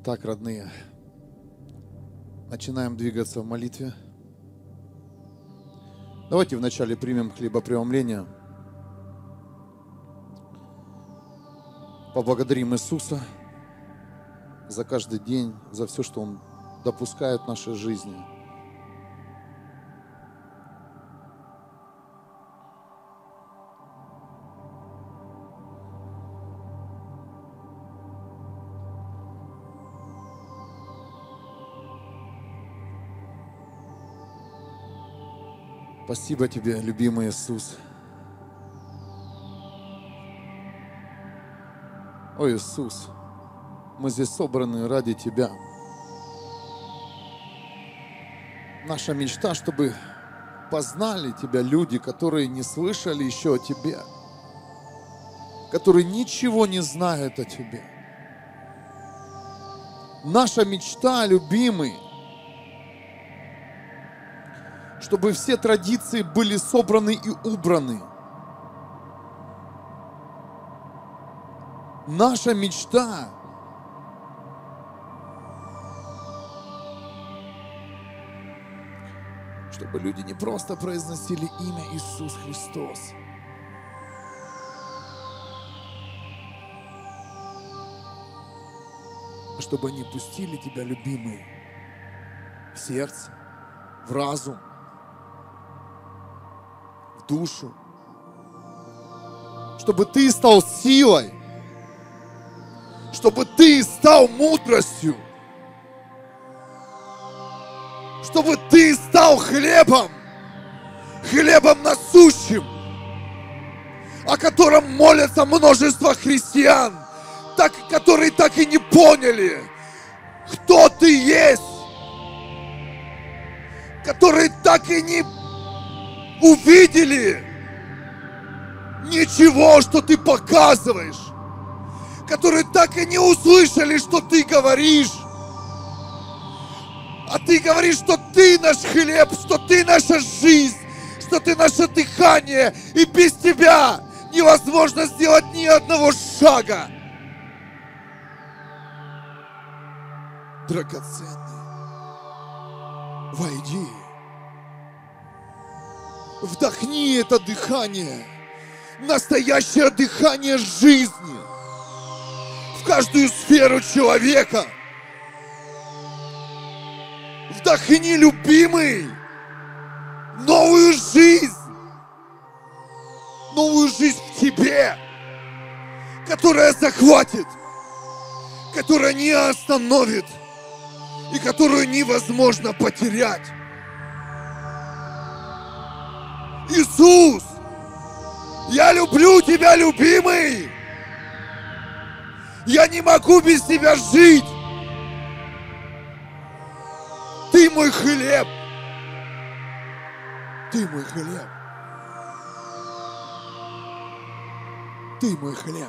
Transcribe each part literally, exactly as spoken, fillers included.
Так, родные, начинаем двигаться в молитве. Давайте вначале примем хлебопреломление. Поблагодарим Иисуса за каждый день, за все, что Он допускает в нашей жизни. Спасибо Тебе, любимый Иисус. О, Иисус, мы здесь собраны ради Тебя. Наша мечта, чтобы познали Тебя люди, которые не слышали еще о Тебе, которые ничего не знают о Тебе. Наша мечта, любимый, чтобы все традиции были собраны и убраны. Наша мечта, чтобы люди не просто произносили имя Иисус Христос, а чтобы они пустили Тебя, любимый, в сердце, в разум, в душу, чтобы Ты стал силой, чтобы Ты стал мудростью, чтобы Ты стал хлебом, хлебом насущим, о котором молятся множество христиан, так, которые так и не поняли, кто Ты есть, которые так и не увидели ничего, что Ты показываешь, которые так и не услышали, что Ты говоришь. А Ты говоришь, что Ты наш хлеб, что Ты наша жизнь, что Ты наше дыхание, и без Тебя невозможно сделать ни одного шага. Драгоценный, войди, вдохни это дыхание, настоящее дыхание жизни в каждую сферу человека. Вдохни, любимый, новую жизнь, новую жизнь в тебе, которая захватит, которая не остановит и которую невозможно потерять. Иисус, я люблю Тебя, любимый. Я не могу без Тебя жить. Ты мой хлеб. Ты мой хлеб. Ты мой хлеб.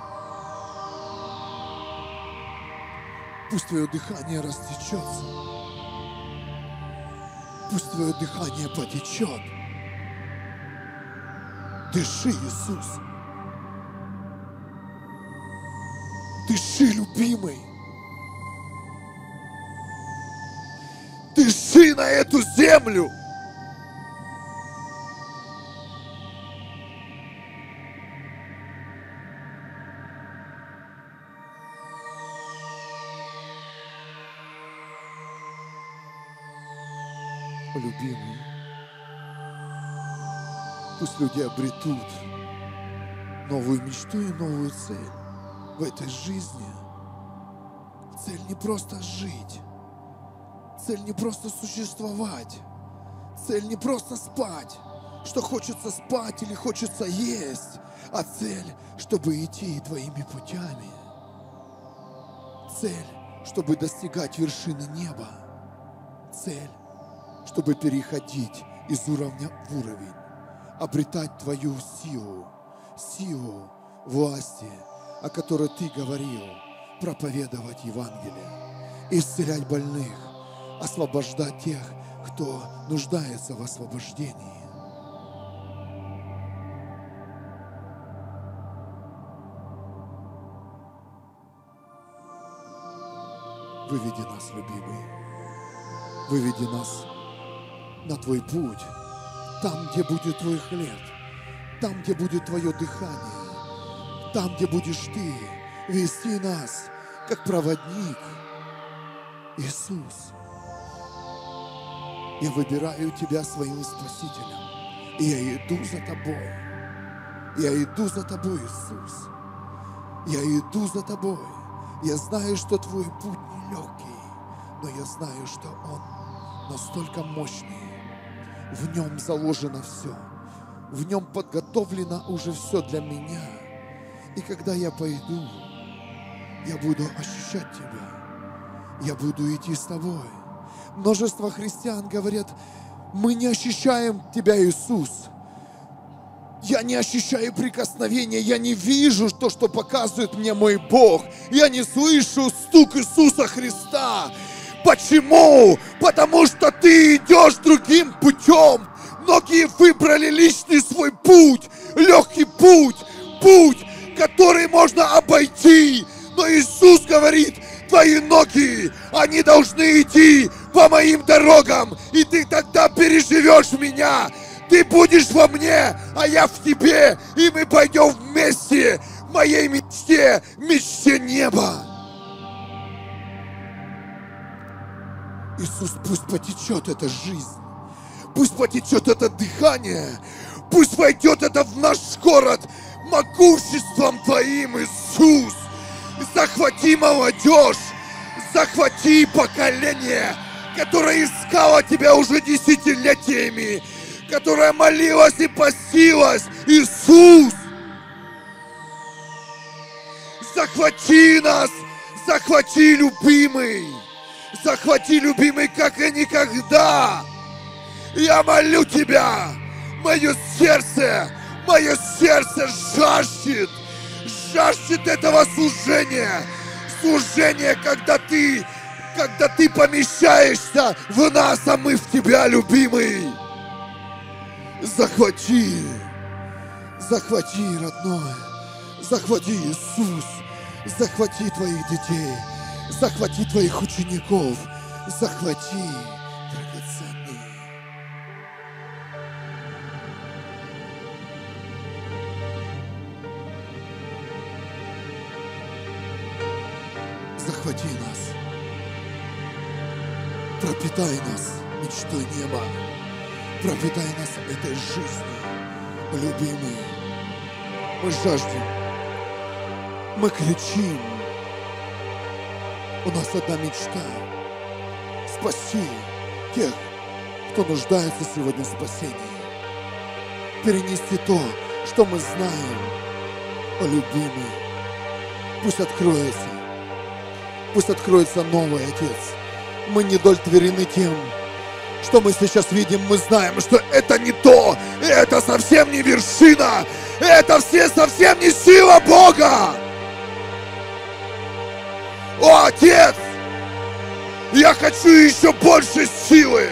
Пусть Твое дыхание растечется. Пусть Твое дыхание потечет. Дыши, Иисус. Дыши, любимый. Дыши на эту землю. Любимый, пусть люди обретут новую мечту и новую цель в этой жизни. Цель не просто жить, цель не просто существовать, цель не просто спать, что хочется спать или хочется есть, а цель, чтобы идти Твоими путями. Цель, чтобы достигать вершины неба. Цель, чтобы переходить из уровня в уровень, обретать Твою силу, силу власти, о которой Ты говорил, проповедовать Евангелие, исцелять больных, освобождать тех, кто нуждается в освобождении. Выведи нас, любимый. Выведи нас на Твой путь. Там, где будет Твой хлеб. Там, где будет Твое дыхание. Там, где будешь Ты вести нас, как проводник. Иисус, я выбираю Тебя своим Спасителем. И я иду за Тобой. Я иду за Тобой, Иисус. Я иду за Тобой. Я знаю, что Твой путь нелегкий, но я знаю, что он настолько мощный. В нем заложено все. В нем подготовлено уже все для меня. И когда я пойду, я буду ощущать Тебя. Я буду идти с Тобой. Множество христиан говорят: мы не ощущаем Тебя, Иисус. Я не ощущаю прикосновения, я не вижу то, что показывает мне мой Бог. Я не слышу стук Иисуса Христа. Почему? Потому что ты идешь другим путем. Многие выбрали личный свой путь, легкий путь, путь, который можно обойти. Но Иисус говорит: твои ноги, они должны идти по моим дорогам, и ты тогда переживешь меня. Ты будешь во мне, а я в тебе, и мы пойдем вместе в моей мечте, мечте неба. Иисус, пусть потечет эта жизнь, пусть потечет это дыхание, пусть войдет это в наш город могуществом Твоим, Иисус. Захвати молодежь, захвати поколение, которое искало Тебя уже десятилетиями, которая молилась и постилась. Иисус, захвати нас, захвати, любимый, захвати, любимый, как и никогда. Я молю Тебя, мое сердце, мое сердце жаждет, жаждет этого служения, служения, когда Ты, когда Ты помещаешься в нас, а мы в Тебя, любимый. Захвати, захвати, родной, захвати, Иисус, захвати Твоих детей, захвати Твоих учеников, захвати, драгоценный. Захвати нас, пропитай нас мечтой неба. Пропитай нас этой жизнью, любимый. Мы жаждем, мы кричим. У нас одна мечта — спасти тех, кто нуждается сегодня в спасении. Перенести то, что мы знаем, о любимый. Пусть откроется, пусть откроется новый Отец. Мы не удовлетворены тем, что мы сейчас видим. Мы знаем, что это не то, это совсем не вершина, это все совсем не сила Бога. О, Отец, я хочу еще больше силы.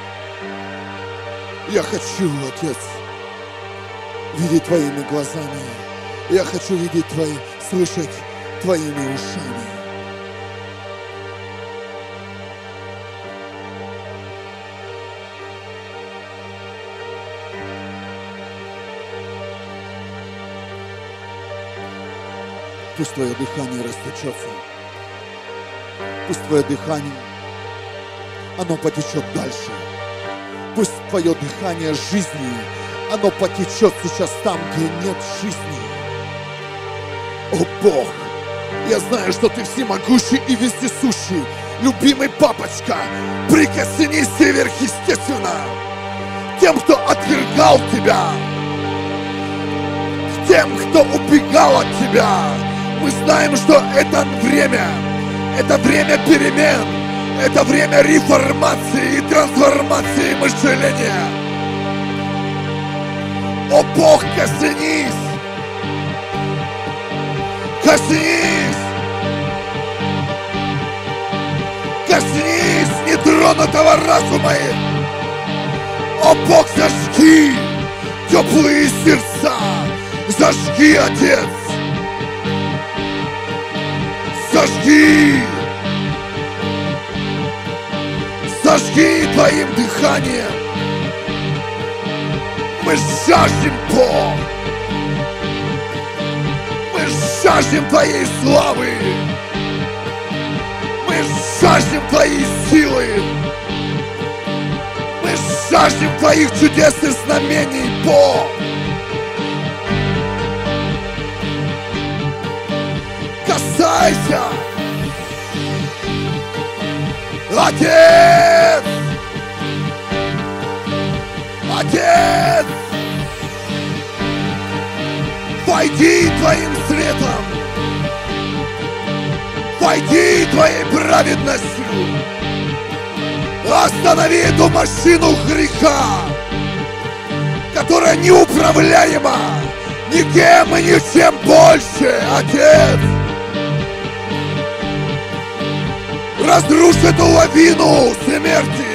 Я хочу, Отец, видеть Твоими глазами. Я хочу видеть Твои, слышать Твоими ушами. Пусть Твое дыхание растечется. Пусть Твое дыхание, оно потечет дальше. Пусть Твое дыхание жизни, оно потечет сейчас там, где нет жизни. О Бог, я знаю, что Ты всемогущий и вездесущий. Любимый папочка, прикоснись сверхъестественно к тем, кто отвергал Тебя, к тем, кто убегал от Тебя. Мы знаем, что это время, это время перемен, это время реформации и трансформации мышления. О Бог, коснись, коснись, коснись нетронутого разума. О Бог, зажги теплые сердца, зажги, Отец. Зажги! Зажги Твоим дыханием. Мы жаждем, Бог. Мы жаждем Твоей славы. Мы жаждем Твоей силы. Мы жаждем Твоих чудесных знамений, Бог. Касайся, Отец! Отец! Войди Твоим светом! Войди Твоей праведностью! Останови эту машину греха, которая неуправляема никем и ничем больше, Отец! Разрушь эту лавину смерти!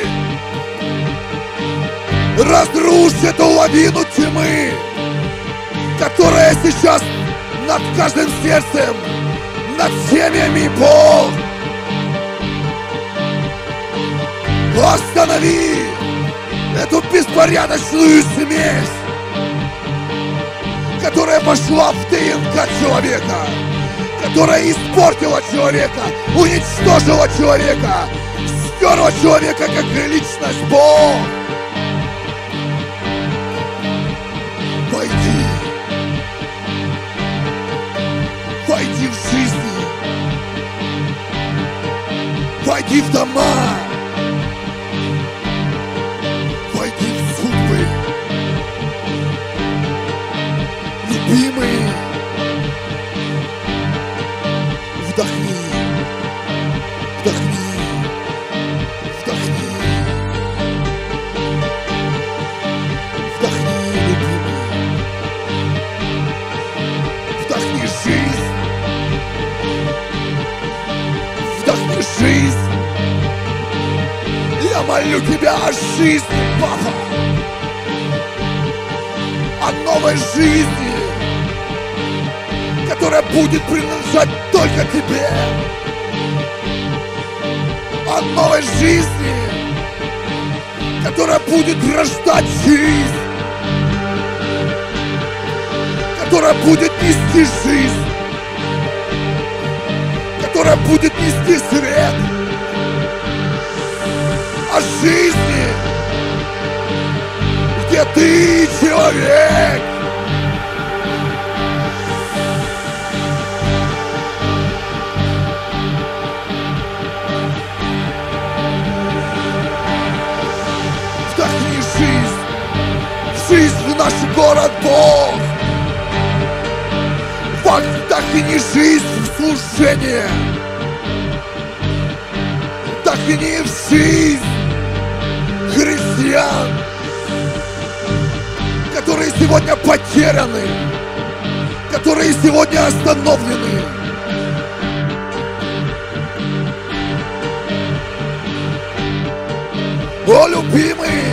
Разрушь эту лавину тьмы, которая сейчас над каждым сердцем, над семьями, Бог! Останови эту беспорядочную смесь, которая вошла в ДНК человека, которая испортила человека, уничтожила человека, стерла человека как личность, Бог! Войди, войди в жизни, войди в дома, войди в судьбы. Любимый, вдохни, вдохни, вдохни, вдохни, любимый, вдохни жизнь, вдохни жизнь. Я молю Тебя о жизни, Папа, о новой жизни, которая будет принадлежать только Тебе, о новой жизни, которая будет рождать жизнь, которая будет нести жизнь, которая будет нести свет, о жизни, где Ты человек. Вдохни жизнь, жизнь в наш город, Бог. Вдохни жизнь в служение. Вдохни в жизнь христиан, которые сегодня потеряны, которые сегодня остановлены. О, любимый,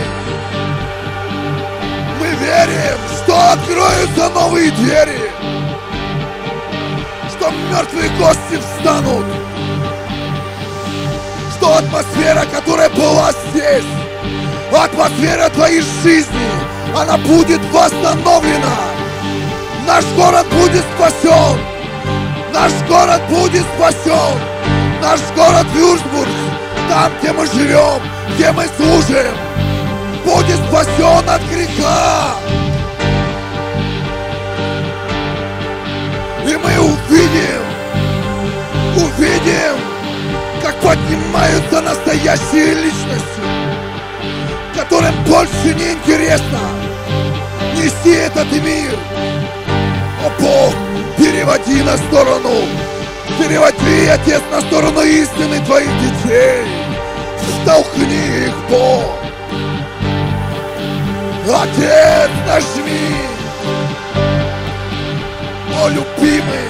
мы верим, что откроются новые двери, что мертвые кости встанут, что атмосфера, которая была здесь, атмосфера Твоей жизни, она будет восстановлена. Наш город будет спасен. Наш город будет спасен. Наш город Вюрцбург, там, где мы живем, где мы служим, будет спасен от греха. И мы увидим, увидим, как поднимаются настоящие личности, которым больше не интересно нести этот мир. О, Бог, переводи на сторону, переводи, Отец, на сторону истины Твоих детей. Втолкни их, Бог. Отец, нажми. О, любимый,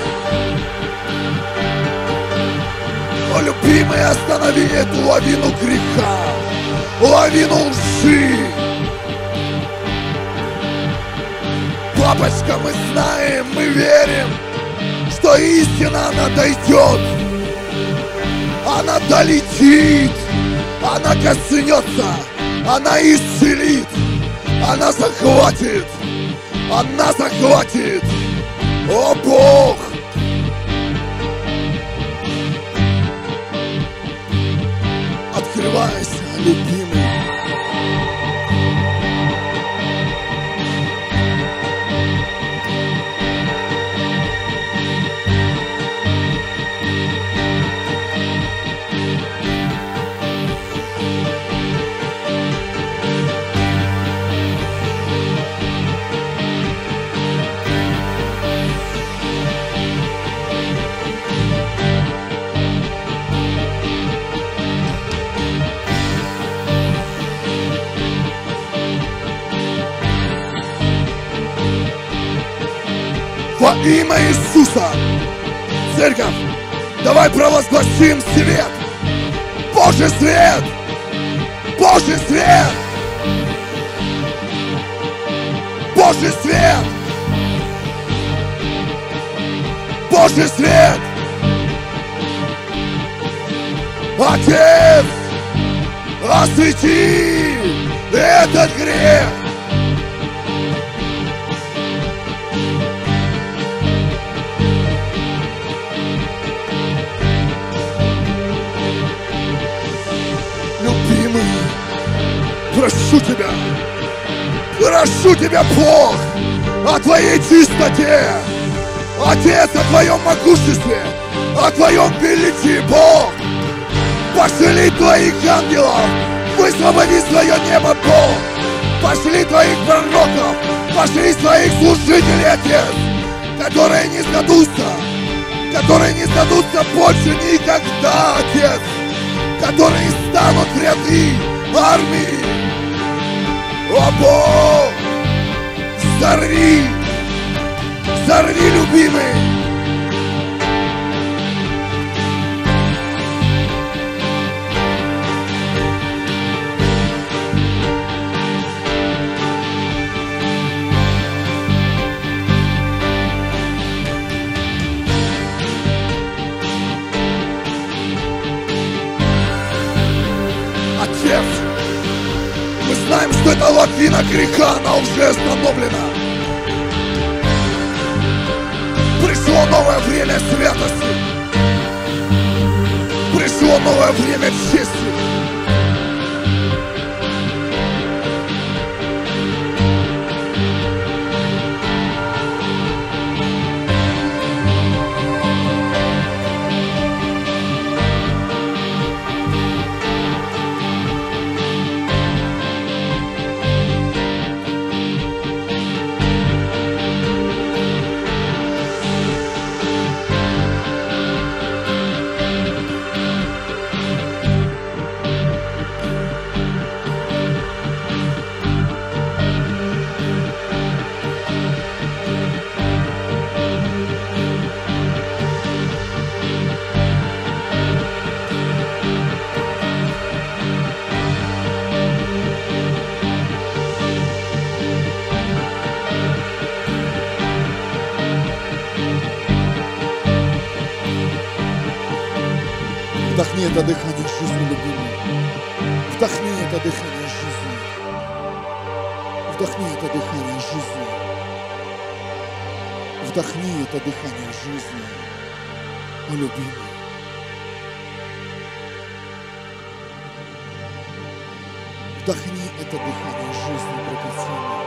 о, любимый, останови эту лавину греха, лавину лжи. Папочка, мы знаем, мы верим, что истина, она дойдет, она долетит, Она коснется, она исцелит, она захватит, она захватит. О Бог! Открывайся, любимый. Во имя Иисуса, церковь, давай провозгласим свет, Божий свет, Божий свет, Божий свет, Божий свет. Отец, освети этот грех. Прошу тебя, прошу тебя, Бог, о твоей чистоте, Отец, о твоем могуществе, о твоем величии, Бог. Пошли твоих ангелов, высвободи свое небо, Бог. Пошли твоих пророков, пошли своих служителей, Отец, которые не сдадутся, которые не сдадутся больше никогда, Отец, которые станут в ряды армии. О Бог! Взорви! Взорви, любимый! Отец! Мы знаем, что эта лавина греха, она уже остановлена. Пришло новое время святости. Пришло новое время чести. Вдохни это дыхание жизни, любимый. Вдохни это дыхание жизни. Вдохни это дыхание жизни. Вдохни это дыхание жизни, о любимый. Вдохни это дыхание жизни, драгоценный.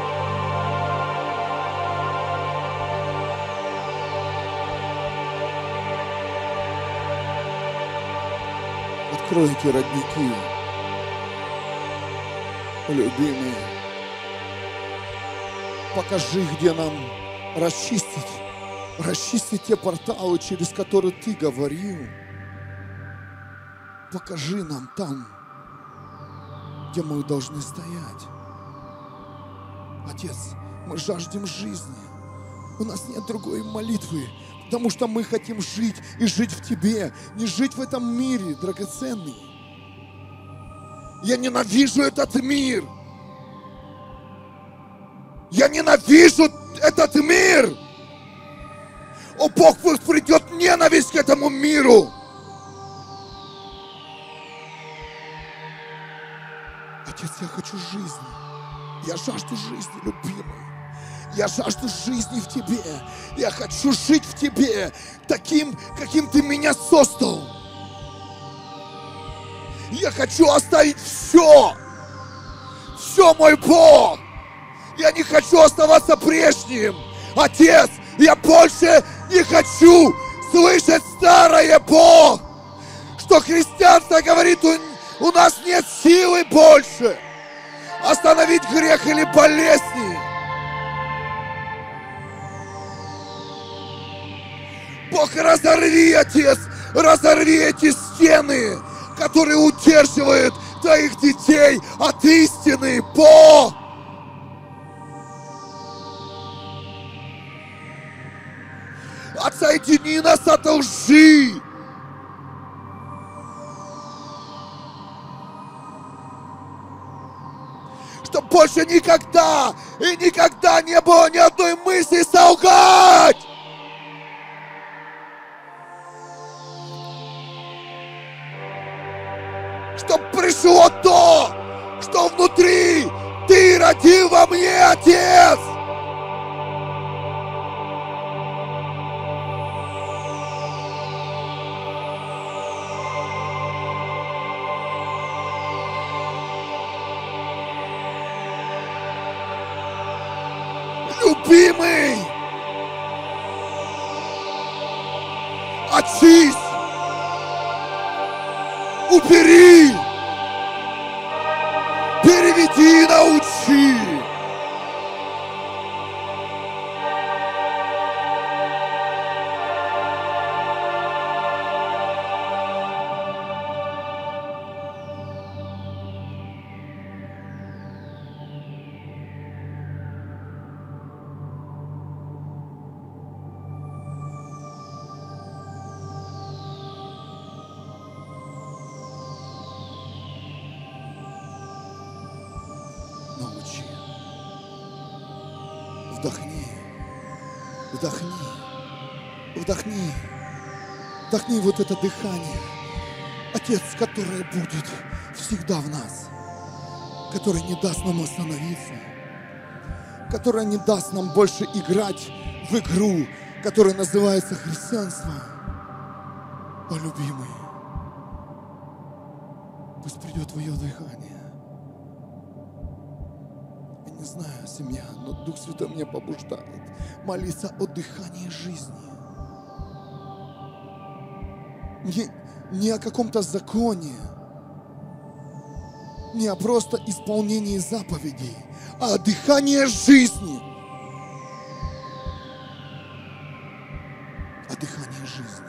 Откройте родники, любимые. Покажи, где нам расчистить, расчистить те порталы, через которые ты говорил. Покажи нам там, где мы должны стоять. Отец, мы жаждем жизни. У нас нет другой молитвы. Потому что мы хотим жить и жить в Тебе, не жить в этом мире, драгоценный. Я ненавижу этот мир. Я ненавижу этот мир. О Бог, пусть придет ненависть к этому миру. Отец, я хочу жизни. Я жажду жизни, любимый. Я жажду жизни в Тебе. Я хочу жить в Тебе таким, каким Ты меня создал. Я хочу оставить все. Все, мой Бог. Я не хочу оставаться прежним. Отец, я больше не хочу слышать старое, Бог. Что христианство говорит, у, у нас нет силы больше остановить грех или болезни. Бог, разорви, Отец, разорви эти стены, которые удерживают Твоих детей от истины, Бог. Отсоедини нас от лжи. Чтоб больше никогда и никогда не было ни одной мысли солгать. Чтоб пришло то, что внутри Ты родил во мне, Отец. Любимый, очисть, убери, переведи и научи. Научи. Вдохни. Вдохни. Вдохни. Вдохни вот это дыхание. Отец, которое будет всегда в нас. Которое не даст нам остановиться. Которое не даст нам больше играть в игру, которая называется христианство. О, любимый, пусть придет Твое дыхание. Не знаю, семья, но Дух Святой меня побуждает молиться о дыхании жизни. Не, не о каком-то законе, не о просто исполнении заповедей, а о дыхании жизни. О дыхании жизни,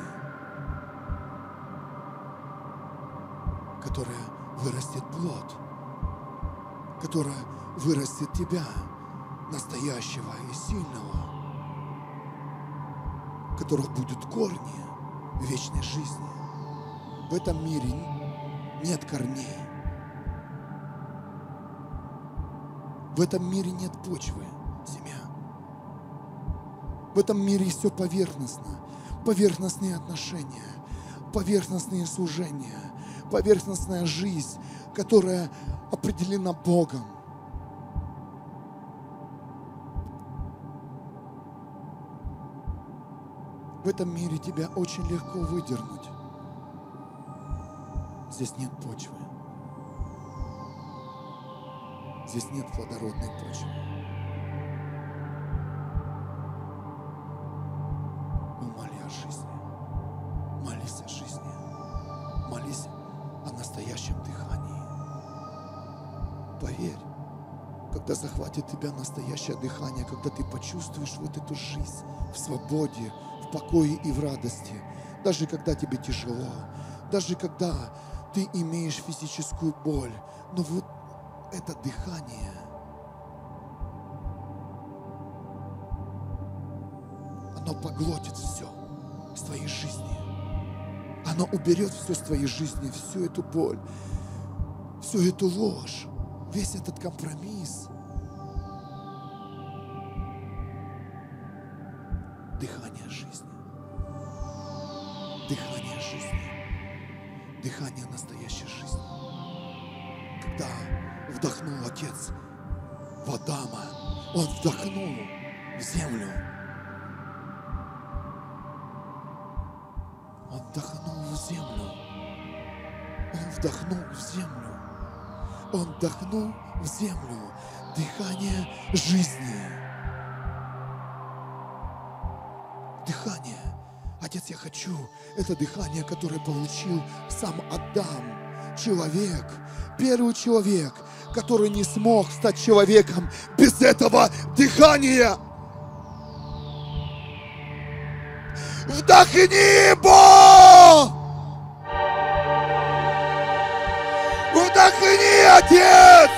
которое вырастет плод, которое вырастет тебя, настоящего и сильного, у которого будут корни вечной жизни. В этом мире нет корней. В этом мире нет почвы, семья. В этом мире все поверхностно. Поверхностные отношения, поверхностные служения, поверхностная жизнь, которая определена Богом. В этом мире тебя очень легко выдернуть. Здесь нет почвы. Здесь нет плодородной почвы. Умоли о жизни. Молись о жизни. Молись о настоящем дыхании. Поверь, когда захватит тебя настоящее дыхание, когда ты почувствуешь вот эту жизнь в свободе, в покое и в радости, даже когда тебе тяжело, даже когда ты имеешь физическую боль, но вот это дыхание, оно поглотит все из твоей жизни, оно уберет все с твоей жизни, всю эту боль, всю эту ложь, весь этот компромисс. Дыхание жизни. Дыхание жизни. Дыхание настоящей жизни. когда вдохнул Отец в Адама, Он вдохнул в землю. Он вдохнул в землю. Он вдохнул в землю. Он вдохнул в землю дыхание жизни. Дыхание. Отец, я хочу это дыхание, которое получил сам Адам, человек, первый человек, который не смог стать человеком без этого дыхания. Вдохни, Бог! Вдохни, Отец!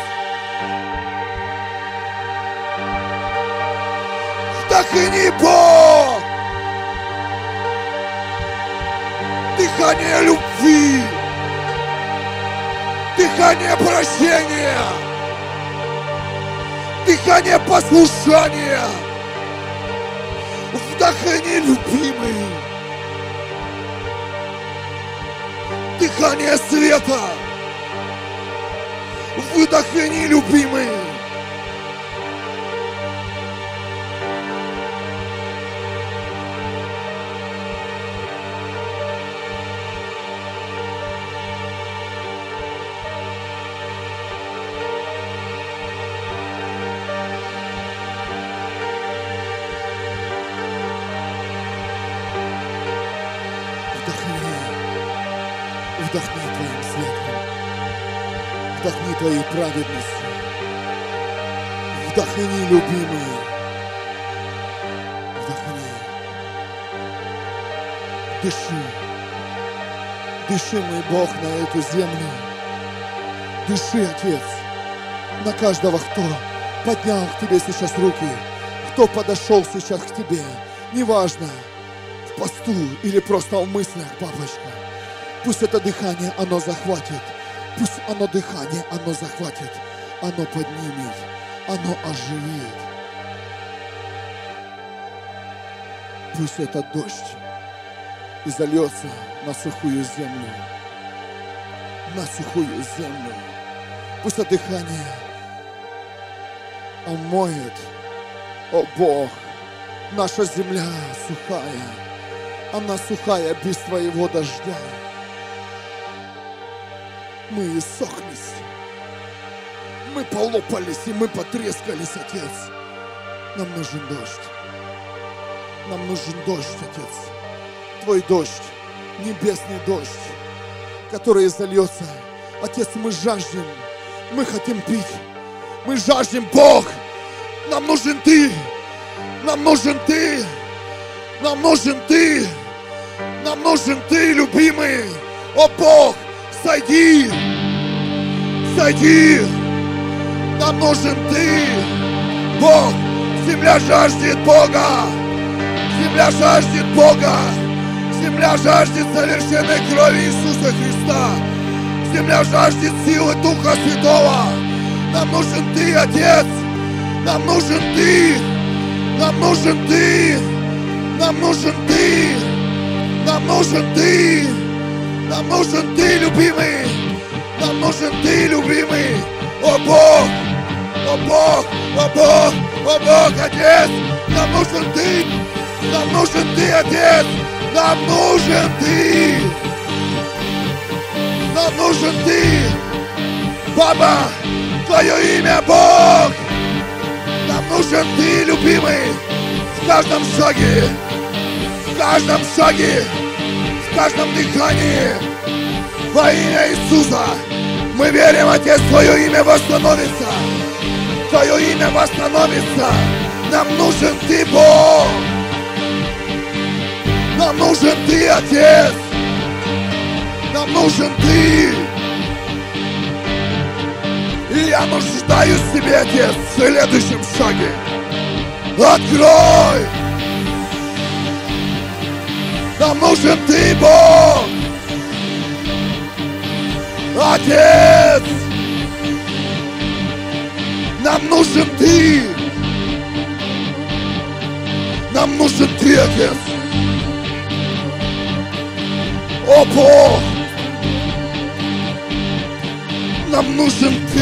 Вдохни, Бог! Дыхание любви! Дыхание прощения! Дыхание послушания! Вдохни, любимый! Дыхание света! Выдохни, любимый! Вдохни Твоим светом, вдохни Твоей праведностью, вдохни, любимый, вдохни, дыши, дыши, мой Бог, на эту землю, дыши, Отец, на каждого, кто поднял к Тебе сейчас руки, кто подошел сейчас к Тебе, неважно, в посту или просто в мыслях, папочка. Пусть это дыхание, оно захватит. Пусть оно дыхание, оно захватит. Оно поднимет. Оно оживит. Пусть этот дождь и зальется на сухую землю. На сухую землю. Пусть это дыхание омоет. О Бог, наша земля сухая. Она сухая без Твоего дождя. Мы иссохлись, мы полопались и мы потрескались, Отец. Нам нужен дождь. Нам нужен дождь, Отец. Твой дождь, небесный дождь, который зальется. Отец, мы жаждем, мы хотим пить. Мы жаждем, Бог. Нам нужен Ты. Нам нужен Ты. Нам нужен Ты. Нам нужен Ты, любимый. О, Бог. Сойди! Сойди! Нам нужен Ты! Бог! Земля жаждет Бога! Земля жаждет Бога! Земля жаждет совершенной крови Иисуса Христа! Земля жаждет силы Духа Святого! Нам нужен Ты, Отец! Нам нужен Ты! Нам нужен Ты! Нам нужен Ты! Нам нужен Ты! Нам нужен Ты, любимый! Нам нужен Ты, любимый! О Бог! О Бог! О Бог! О Бог, Отец! Нам нужен Ты! Нам нужен Ты, Отец! Нам нужен Ты! Нам нужен Ты! Папа! Твое имя, Бог! Нам нужен Ты, любимый! В каждом шаге! В каждом шаге! В каждом дыхании во имя Иисуса мы верим, Отец, Твое имя восстановится. Твое имя восстановится. Нам нужен Ты, Бог. Нам нужен Ты, Отец. Нам нужен Ты. И я нуждаюсь в Тебе, Отец, в следующем шаге. Открой. Нам нужен Ты, Бог! Отец! Нам нужен Ты! Нам нужен Ты, Отец! О, Бог! Нам нужен Ты.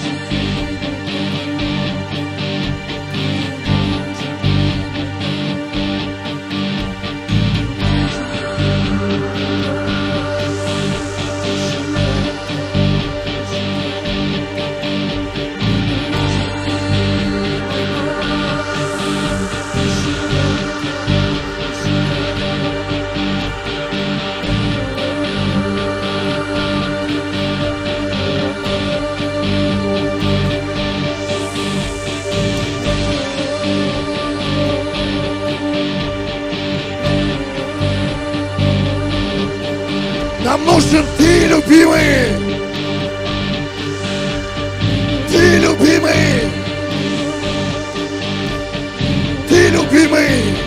Нам нужен Ты, любимый. Ты, любимый. Ты, любимый.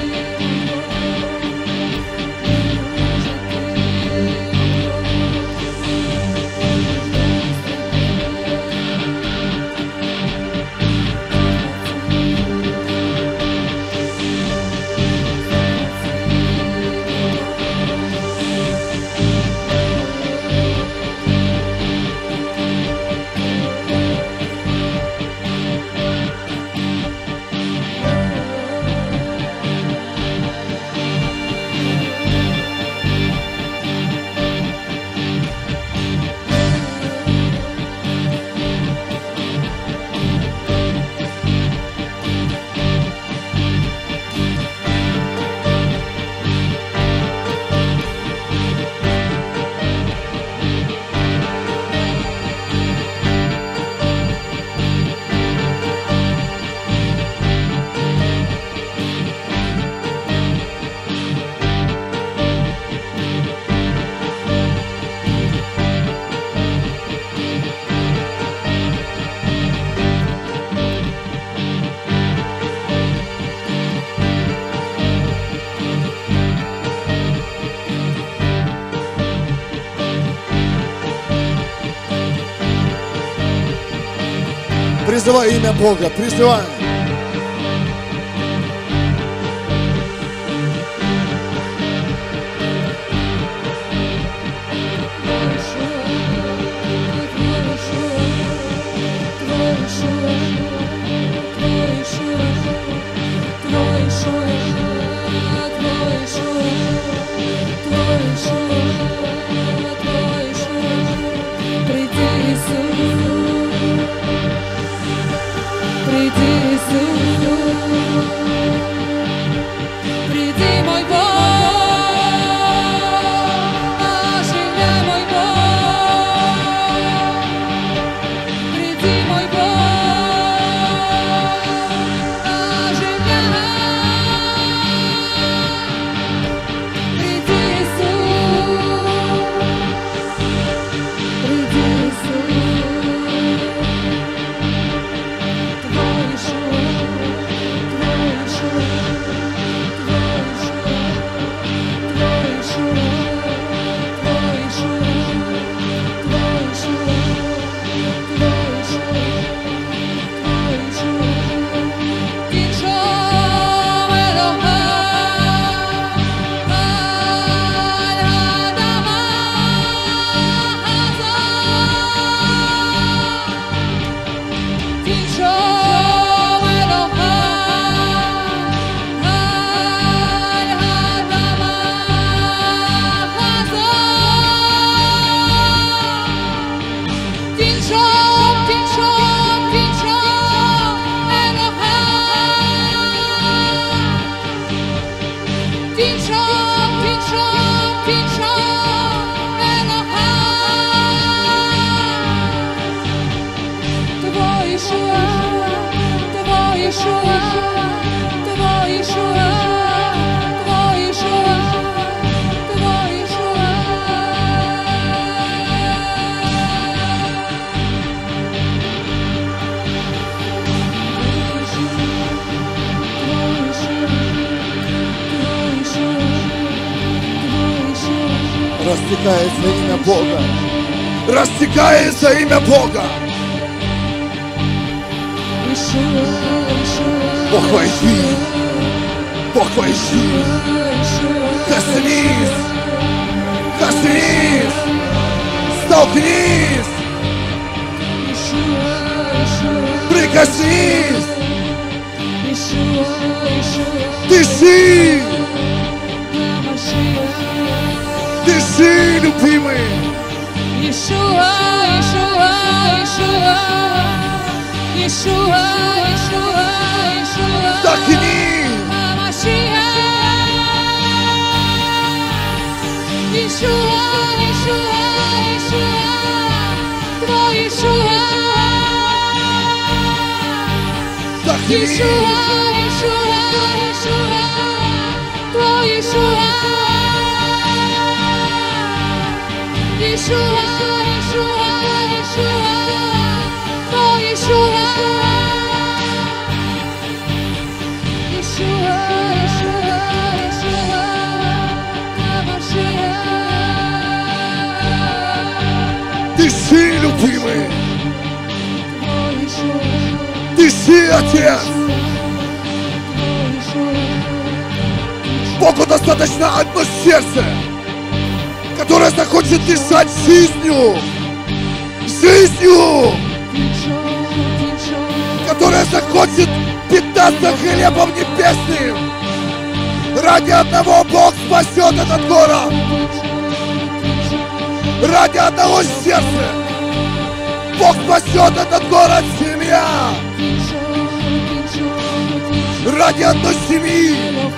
Призывай имя Бога, призывай. Растекается имя Бога. Растекается имя Бога. Бог войди. Бог войди. Коснись. Коснись. Столкнись. Прикоснись! Дыши! Дыши, любимый! Иешуа, Иешуа, Иешуа, Иешуа, Иешуа, Иешуа. Вдохни! Иешуа, Иешуа, Иешуа, Твой Иешуа. Вдохни! Иешуа, Иешуа, Иешуа, Твой Иешуа. Иешуа, Иешуа, Иешуа, Твой Иешуа. Иешуа, Иешуа, Иешуа, Машиах. Дыши, любимый! Твой Иешуа. Дыши, Отец! Богу достаточно одно сердце, которое захочет дышать жизнью, жизнью, которое захочет питаться хлебом небесным. Ради одного Бог спасет этот город. Ради одного сердца Бог спасет этот город, семья. Ради одной семьи,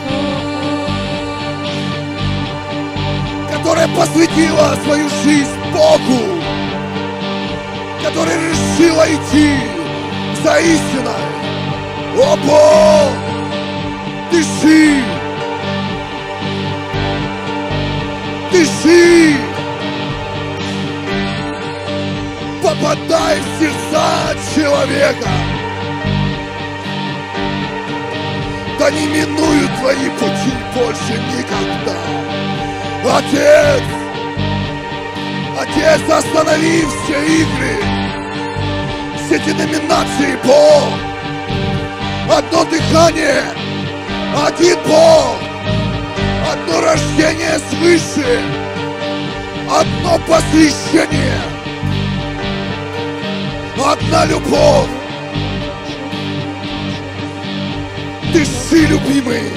которая посвятила свою жизнь Богу, которая решила идти за истиной. О, Бог, дыши, дыши, попадай в сердца человека. Да не минуют твои пути больше никогда. Отец, Отец, останови все игры, все эти номинации, Бог. Одно дыхание, один Бог, одно рождение свыше, одно посвящение, одна любовь. Дыши, любимый.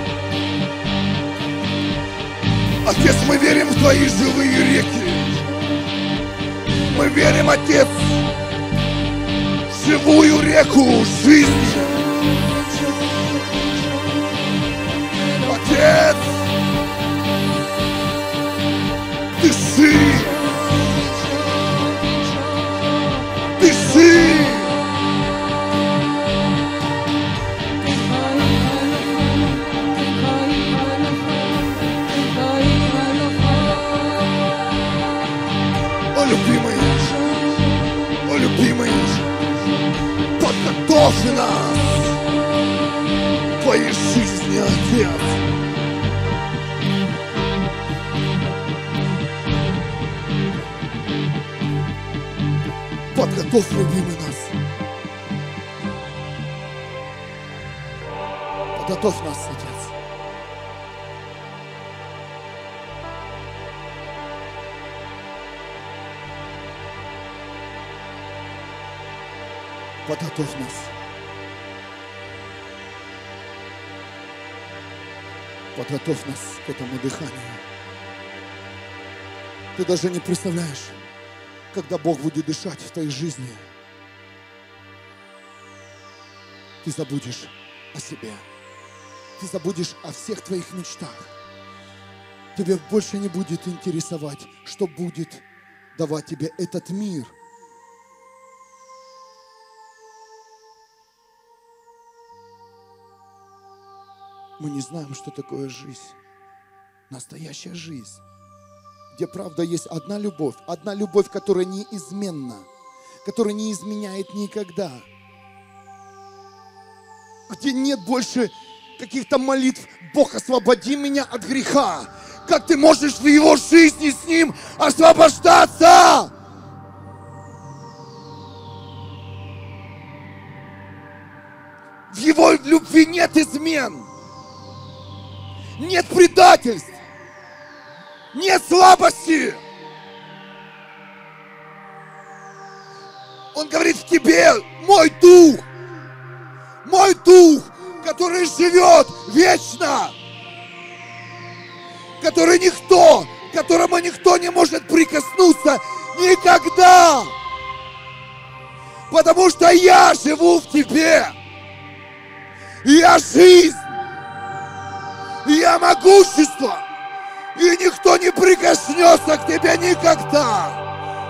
Отец, мы верим в Твои живые реки. Мы верим, Отец, в живую реку жизни. Отец, дыши, дыши. О, любимый, о, любимый, подготовь нас к Твоей жизни, Отец. Подготовь, любимый, нас. Подготовь нас, Отец. Подготовь нас. Подготовь нас к этому дыханию. Ты даже не представляешь, когда Бог будет дышать в твоей жизни, ты забудешь о себе. Ты забудешь о всех твоих мечтах. Тебе больше не будет интересовать, что будет давать тебе этот мир. Мы не знаем, что такое жизнь. Настоящая жизнь. Где правда есть одна любовь. Одна любовь, которая неизменна. Которая не изменяет никогда. Где нет больше каких-то молитв. Бог, освободи меня от греха. Как ты можешь в его жизни с ним освобождаться? В его любви нет измен. Нет предательств, нет слабости. Он говорит, в тебе мой дух. Мой дух, который живет вечно. Который никто, к которому никто не может прикоснуться никогда. Потому что я живу в тебе. Я жизнь. Я могущество. И никто не прикоснется к тебе никогда.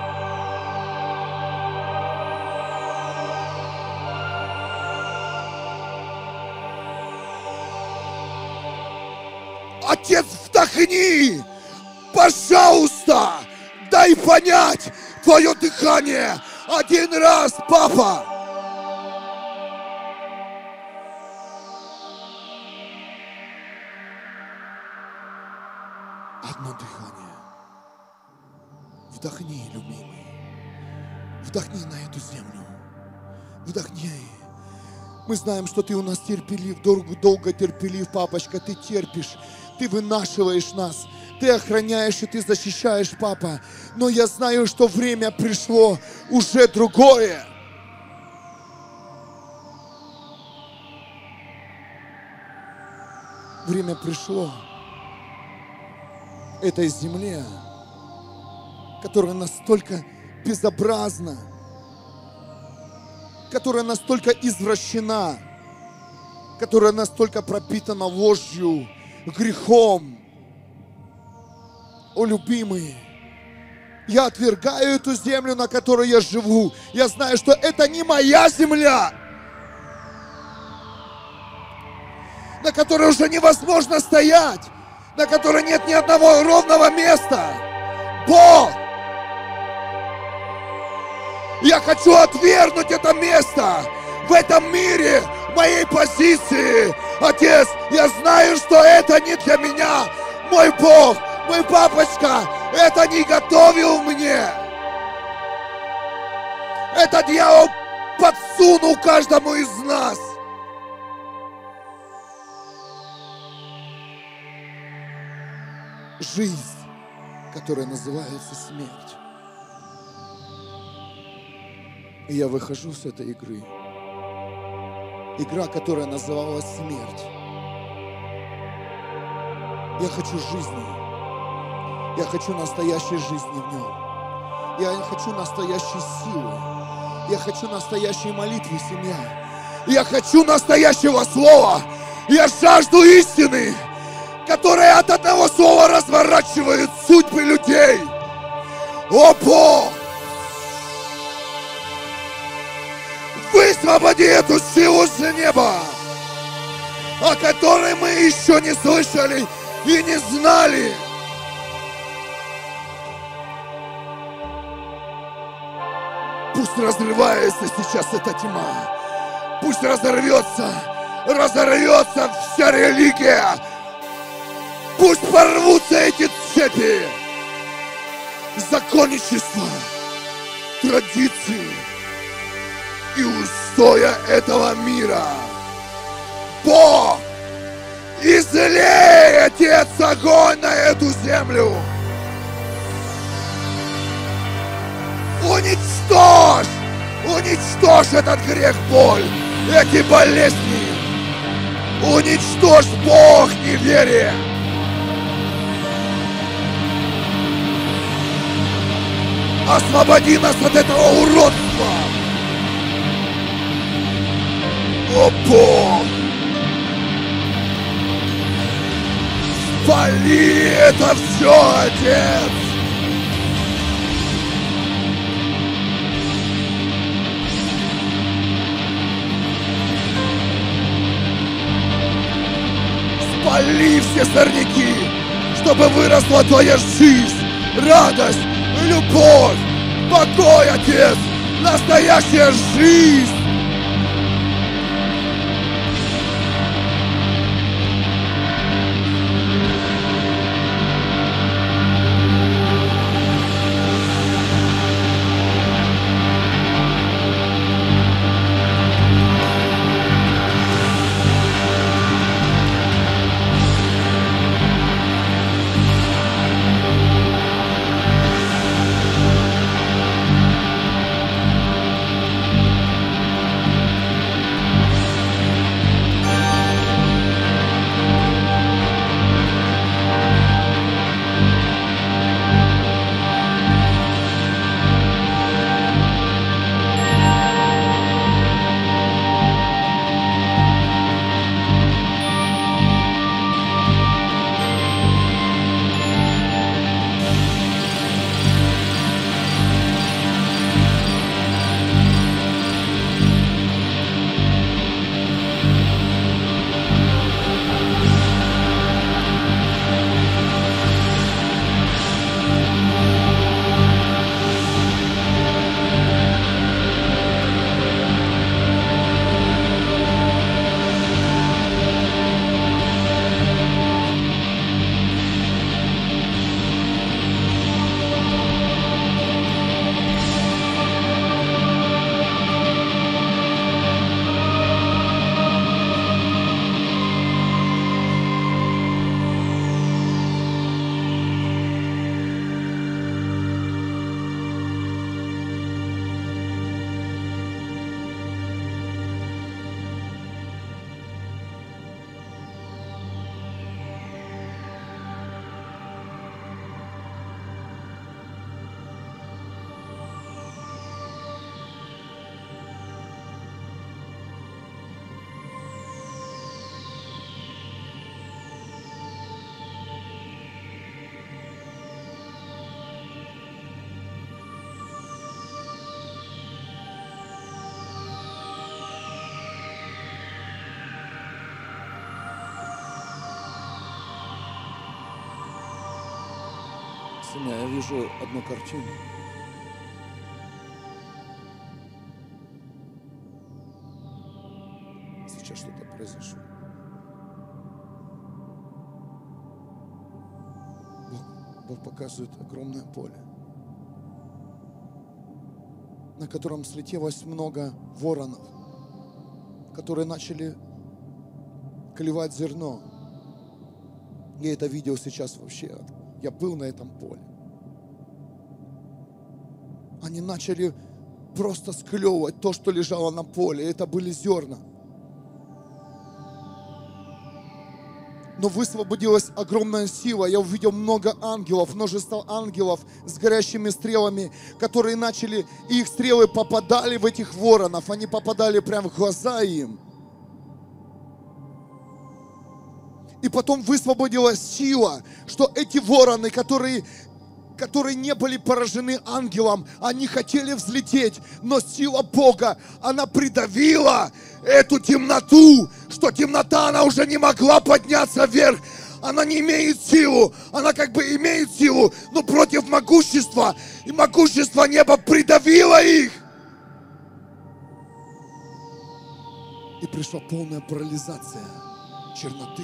Отец, вдохни, пожалуйста, дай понять твое дыхание один раз, папа. Одно дыхание. Вдохни, любимый. Вдохни на эту землю. Вдохни. Мы знаем, что ты у нас терпелив, долго, долго терпелив, папочка. Ты терпишь, ты вынашиваешь нас, ты охраняешь и ты защищаешь, папа. Но я знаю, что время пришло уже другое. Время пришло этой земле, которая настолько безобразна, которая настолько извращена, которая настолько пропитана ложью, грехом. О, любимые, я отвергаю эту землю, на которой я живу. Я знаю, что это не моя земля, на которой уже невозможно стоять, на которой нет ни одного ровного места. Бог! Я хочу отвергнуть это место в этом мире, моей позиции. Отец, я знаю, что это не для меня. Мой Бог, мой папочка, это не готовил мне. Это дьявол подсунул каждому из нас. Жизнь, которая называется смерть. И я выхожу с этой игры. Игра, которая называлась смерть. Я хочу жизни. Я хочу настоящей жизни в нем. Я хочу настоящей силы. Я хочу настоящей молитвы, семья. Я хочу настоящего слова. Я жажду истины, которая от одного слова разворачивает судьбы людей. О, Бог! Высвободи эту силу с неба, о которой мы еще не слышали и не знали. Пусть разрывается сейчас эта тьма. Пусть разорвется, разорвется вся религия. Пусть порвутся эти цепи законничества, традиции и устоя этого мира. Бог, излей, Отец, огонь на эту землю. Уничтожь, уничтожь этот грех, боль, эти болезни. Уничтожь, Бог, неверие. Освободи нас от этого уродства. О, Бог! Спали это все, Отец! Спали все сорняки, чтобы выросла твоя жизнь, радость, любовь, покой, Отец, настоящая жизнь. Семья, я вижу одну картину. Сейчас что-то произошло. Бог, Бог показывает огромное поле, на котором слетелось много воронов, которые начали клевать зерно. Я это видел сейчас вообще. Я был на этом поле. Они начали просто склевывать то, что лежало на поле. Это были зерна. Но высвободилась огромная сила. Я увидел много ангелов, множество ангелов с горящими стрелами, которые начали, и их стрелы попадали в этих воронов. Они попадали прямо в глаза им. И потом высвободилась сила, что эти вороны, которые, которые не были поражены ангелом, они хотели взлететь, но сила Бога, она придавила эту темноту, что темнота, она уже не могла подняться вверх. Она не имеет силу, она как бы имеет силу, но против могущества, и могущество неба придавило их. И пришла полная парализация черноты.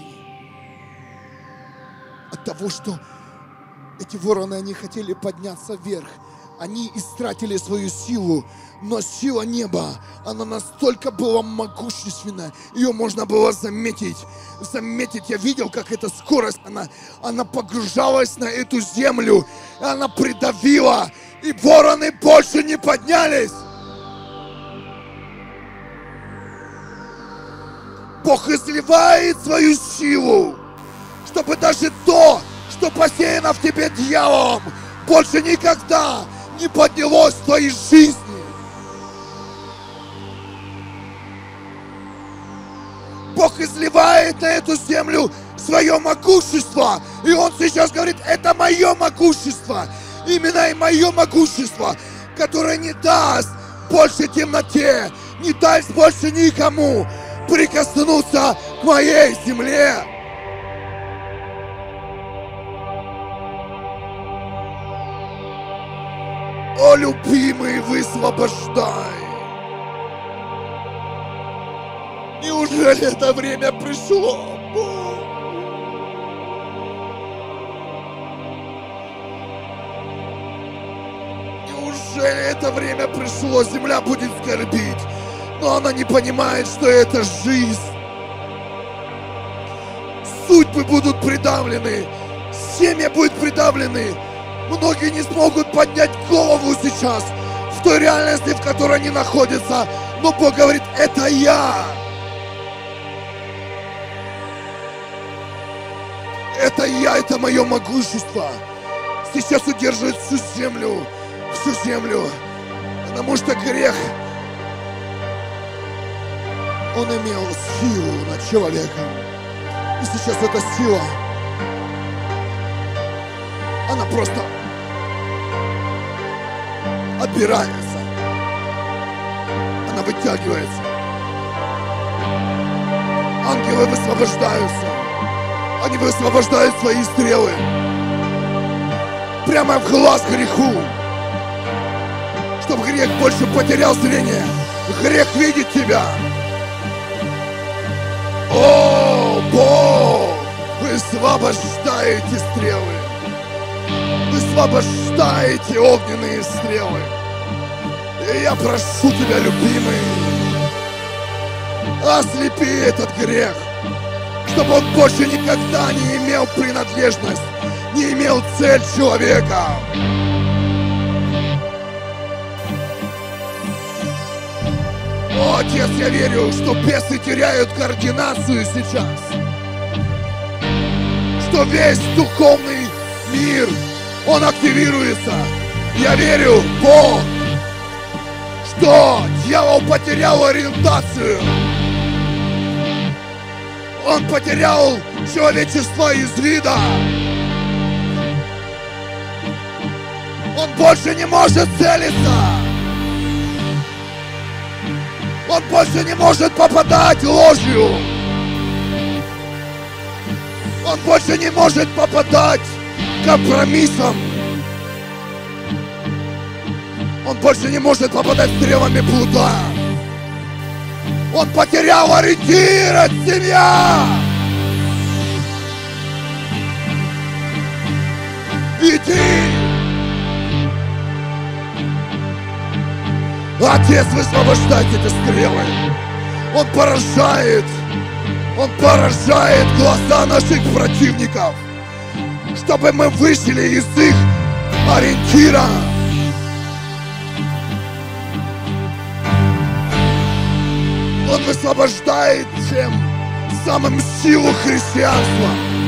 От того, что эти вороны, они хотели подняться вверх. Они истратили свою силу, но сила неба, она настолько была могущественна, ее можно было заметить. Заметить, я видел, как эта скорость, она, она погружалась на эту землю, и она придавила, и вороны больше не поднялись. Бог изливает свою силу, чтобы даже то, что посеяно в тебе дьяволом, больше никогда не поднялось в твоей жизни. Бог изливает на эту землю свое могущество. И Он сейчас говорит, это мое могущество. Именно и мое могущество, которое не даст больше темноте, не даст больше никому прикоснуться к моей земле. О, любимый, высвобождай! Неужели это время пришло? Неужели это время пришло? Земля будет скорбить, но она не понимает, что это жизнь. Судьбы будут придавлены, семьи будут придавлены. Многие не смогут поднять голову сейчас в той реальности, в которой они находятся. Но Бог говорит, это я. Это я, это мое могущество. Сейчас удерживает всю землю, всю землю. Потому что грех, он имел силу над человеком. И сейчас эта сила, она просто отбирается. Она вытягивается. Ангелы высвобождаются. Они высвобождают свои стрелы прямо в глаз греху, чтобы грех больше потерял зрение. Грех видит тебя. О, Бог, высвобождаете стрелы. Высвобождаете огненные стрелы. И я прошу тебя, любимый, ослепи этот грех, чтобы он больше никогда не имел принадлежность, не имел цель человека. О, Отец, я верю, что бесы теряют координацию сейчас, что весь духовный мир, он активируется. Я верю, Бог, что дьявол потерял ориентацию. Он потерял человечество из вида. Он больше не может целиться. Он больше не может попадать ложью. Он больше не может попадать компромиссом. Он больше не может попадать стрелами плута. Он потерял ориентир от семья. Иди. Отец высвобождает эти стрелы. Он поражает. Он поражает глаза наших противников, чтобы мы вышли из их ориентира. Он высвобождает тем самым силу христианства,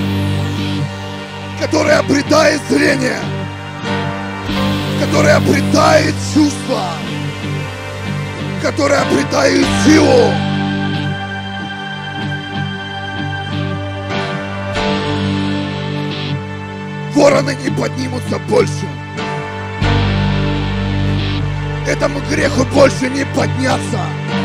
которое обретает зрение, которое обретает чувства, которое обретает силу. Вороны не поднимутся больше. Этому греху больше не подняться.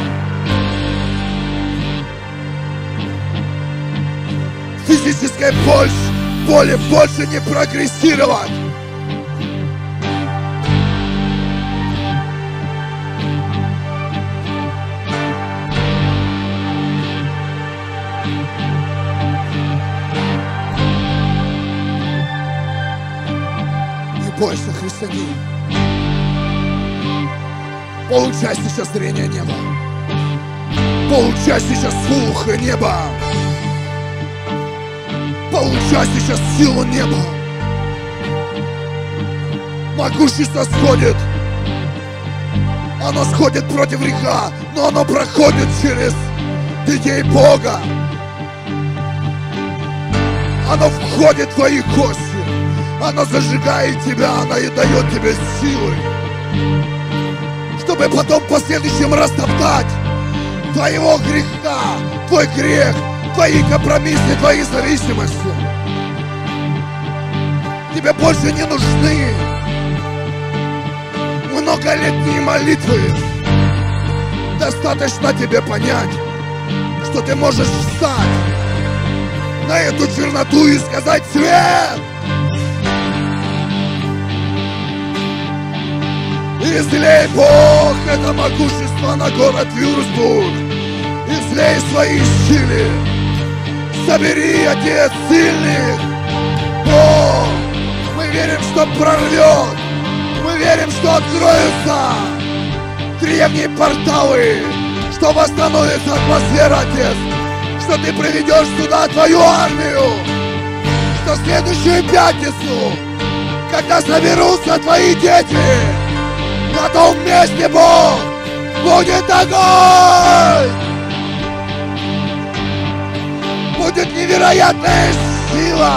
Физической боль, боли больше не прогрессировать. Не бойся, христианин. Получай сейчас зрение неба. Получай сейчас слух неба. Получай сейчас силу неба. Могущество сходит. Оно сходит против греха, но оно проходит через детей Бога. Оно входит в твои кости. Оно зажигает тебя, оно и дает тебе силы, чтобы потом в последующем растоптать твоего греха, твой грех, твои компромиссы, твои зависимости. Тебе больше не нужны многолетние молитвы. Достаточно тебе понять, что ты можешь встать на эту черноту и сказать: свет! Излей, Бог, это могущество на город Вюрцбург. Излей свои силы. Собери, Отец, сильных. О, мы верим, что прорвет. Мы верим, что откроются древние порталы, что восстановится атмосфера, Отец, что ты приведешь сюда твою армию, что в следующую пятницу, когда соберутся твои дети, на том месте, Бог, будет огонь! Будет невероятная сила!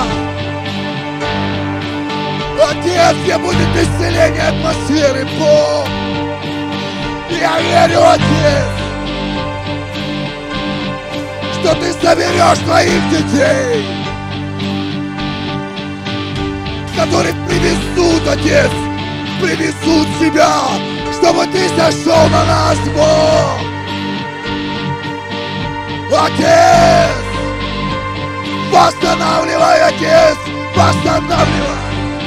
Отец, где будет исцеление атмосферы, Бог! Я верю, Отец, что ты соберешь твоих детей, которые привезут, Отец, привезут тебя, чтобы ты сошел на нас, Бог! Отец! Восстанавливай, Отец! Восстанавливай!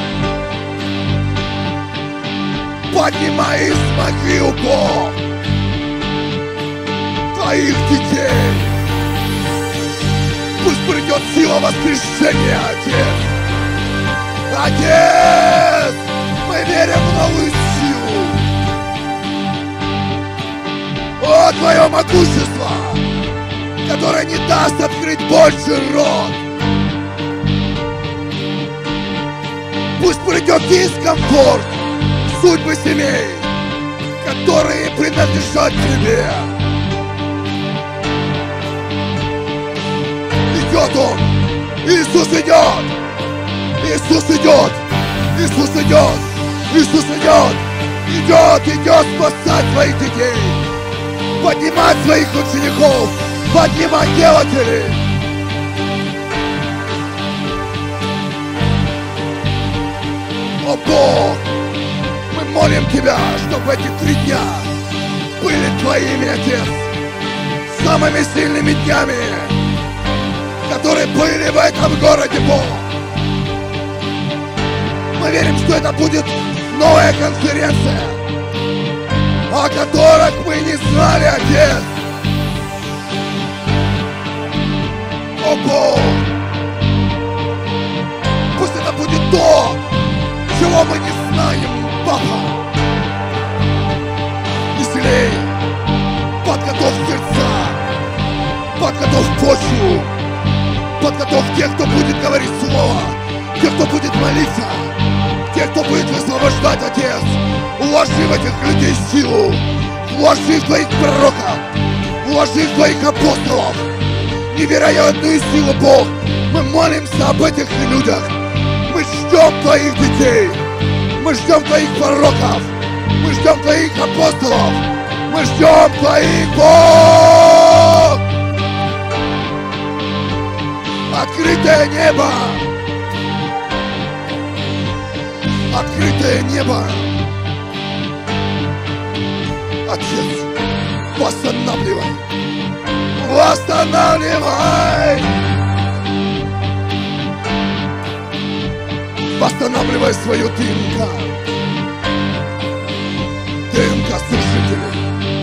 Поднимай из могил, Бог, твоих детей! Пусть придет сила воскрешения, Отец! Отец! Мы верим в новую силу. О, твое могущество, которое не даст открыть больше рот. Пусть придет дискомфорт судьбы семей, которые принадлежат тебе. Идет Он! Иисус идет! Иисус идет! Иисус идет! Иисус идет! Идет, идет спасать своих детей! Поднимать своих учеников! Поднимать делателей! О Бог! Мы молим Тебя, чтобы эти три дня были Твоими, Отец! Самыми сильными днями, которые были в этом городе, Бог! Мы верим, что это будет новая конференция, о которых мы не знали, Отец. О Бог, пусть это будет то, чего мы не знаем, Папа. Исцелей, подготовь сердца, подготовь почву, подготовь тех, кто будет говорить слово, тех, кто будет молиться, тех, кто будет высвобождать, Отец. Вложи в этих людей силу, вложи в твоих пророков, вложи в твоих апостолов невероятную силу, Бог. Мы молимся об этих людях. Мы ждем твоих детей, мы ждем твоих пророков, мы ждем твоих апостолов, мы ждем твоих, Бог. Открытое небо, открытое небо. Отец, восстанавливай, восстанавливай, восстанавливай свою ДНК, ДНК служителей.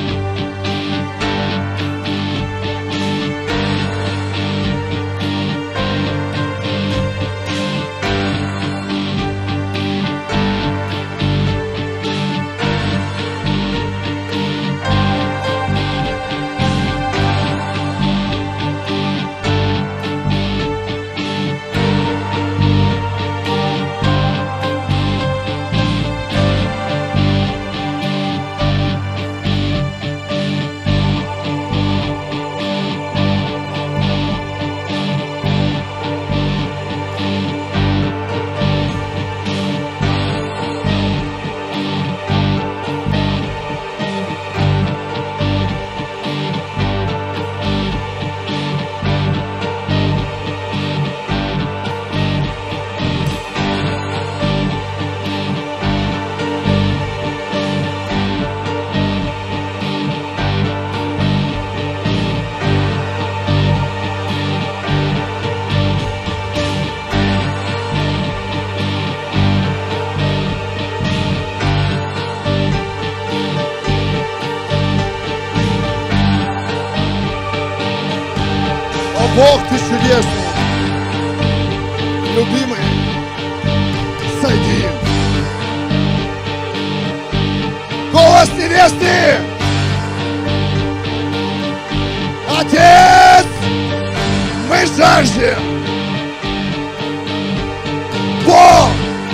Бог, ты чудесный, любимый, сойди. Голос невесты, Отец, мы жаждем. Бог,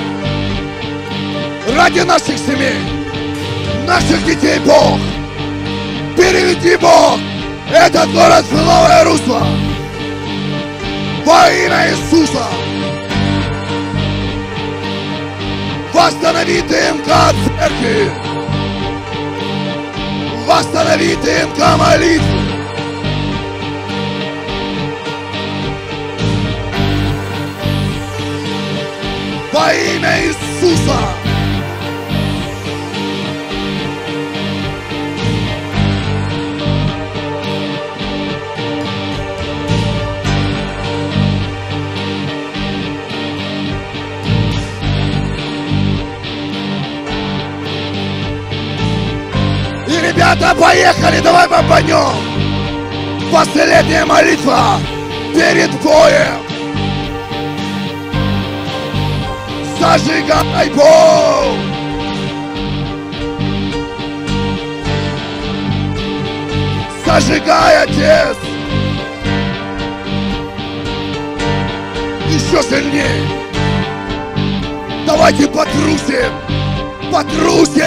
ради наших семей, наших детей, Бог, переведи, Бог, этот город в новое русло. Во имя Иисуса восстанови ДНК церкви, восстанови ДНК молитвы. Во имя Иисуса. Ребята, поехали, давай бомбанем. Последняя молитва перед боем. Зажигай, Бог. Зажигай, Отец. Еще сильнее. Давайте потрусим. Потрусим.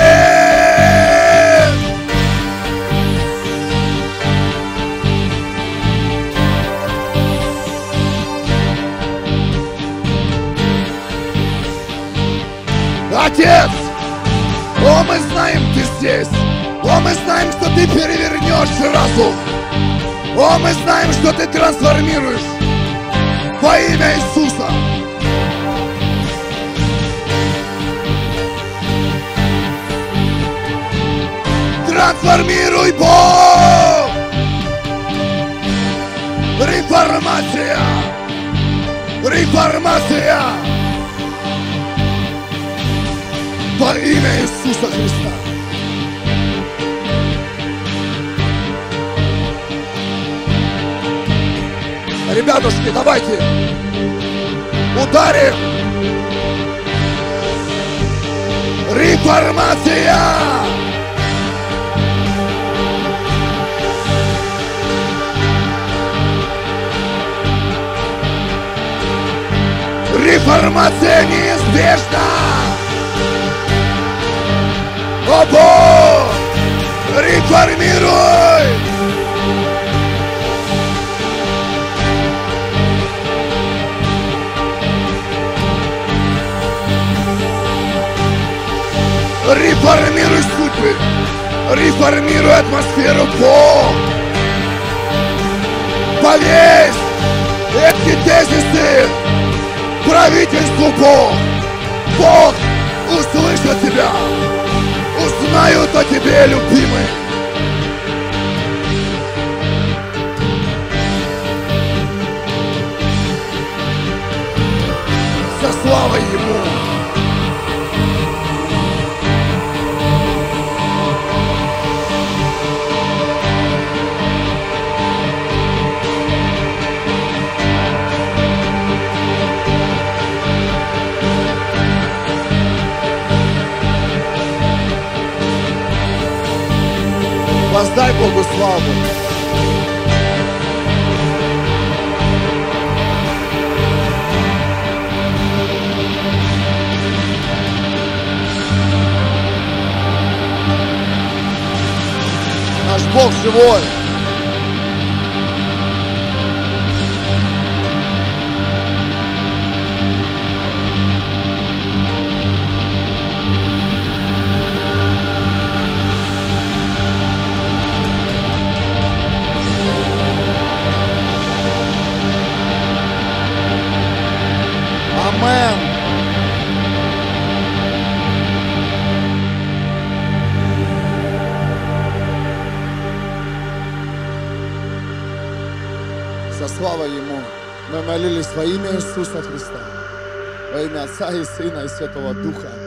Отец, о, мы знаем, ты здесь. О, мы знаем, что ты перевернешь разум. О, мы знаем, что ты трансформируешь. Во имя Иисуса. Трансформируй, Бог. Реформация. Реформация. Во имя Иисуса Христа. Ребятушки, давайте ударим. Реформация! Реформация неизбежна! О Бог! Реформируй! Реформируй судьбы! Реформируй атмосферу, Бог! Повесь эти тезисы правительству, Бог! Бог услышит тебя! Узнают о тебе, любимый! Со славой Ему! Воздай Богу славу. Наш Бог живой. Амен. Со славой Ему мы молились во имя Иисуса Христа, во имя Отца и Сына и Святого Духа.